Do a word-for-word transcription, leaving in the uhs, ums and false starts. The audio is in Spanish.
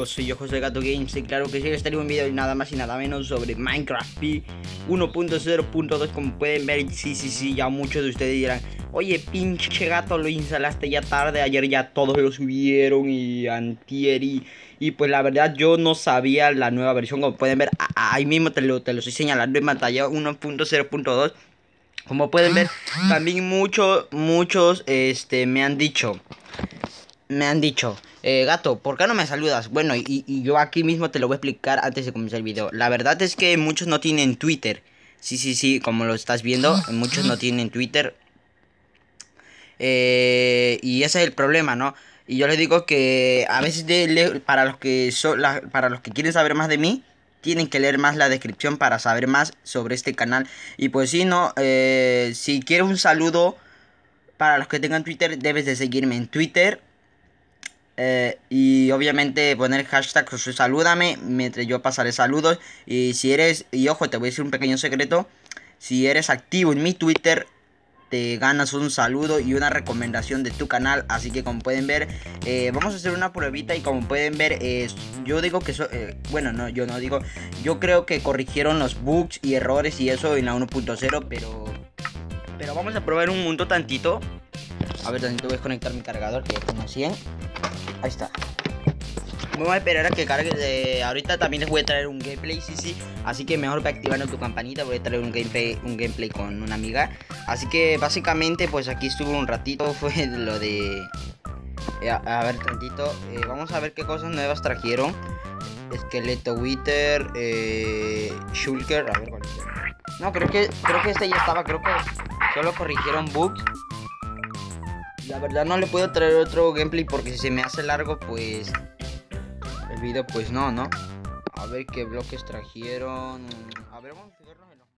amigos, soy yo José Gato Games y claro que sí, les traigo un video y nada más y nada menos sobre Minecraft Pi uno punto cero punto dos. Como pueden ver, sí, sí, sí, ya muchos de ustedes dirán: oye, pinche gato, lo instalaste ya tarde, ayer ya todos lo subieron y antier y, y pues la verdad yo no sabía la nueva versión. Como pueden ver, ahí mismo te lo, te lo estoy señalando en pantalla, uno punto cero punto dos. Como pueden ver, también muchos, muchos, este, me han dicho Me han dicho, eh, gato, ¿por qué no me saludas? Bueno, y, y yo aquí mismo te lo voy a explicar antes de comenzar el video. La verdad es que muchos no tienen Twitter. Sí, sí, sí, como lo estás viendo, muchos no tienen Twitter. Eh, y ese es el problema, ¿no? Y yo les digo que a veces de le- para los que son la- para los que quieren saber más de mí, tienen que leer más la descripción para saber más sobre este canal. Y pues si no, eh, si quieres un saludo para los que tengan Twitter, debes de seguirme en Twitter. Eh, y obviamente poner hashtag salúdame mientras yo pasaré saludos. Y si eres, y ojo, te voy a decir un pequeño secreto: si eres activo en mi Twitter, te ganas un saludo y una recomendación de tu canal. Así que como pueden ver, eh, vamos a hacer una pruebita. Y como pueden ver, eh, yo digo que so, eh, bueno, no, yo no digo, yo creo que corrigieron los bugs y errores y eso en la uno punto cero. Pero Pero vamos a probar un mundo tantito. A ver, tantito voy a desconectar mi cargador, que ya tengo cien. Ahí está. Vamos a esperar a que cargue. De... Ahorita también les voy a traer un gameplay, sí, sí. Así que mejor que activando tu campanita. Voy a traer un gameplay, un gameplay con una amiga. Así que básicamente pues aquí estuve un ratito. Fue lo de... A, a ver tantito. Eh, vamos a ver qué cosas nuevas trajeron. Esqueleto Wither. Eh, Shulker. A ver cuál es. No, creo que, creo que este ya estaba. Creo que solo corrigieron bugs. La verdad no le puedo traer otro gameplay porque si se me hace largo, pues el video, pues no, ¿no? A ver qué bloques trajeron. A ver, vamos a fijarnos en los...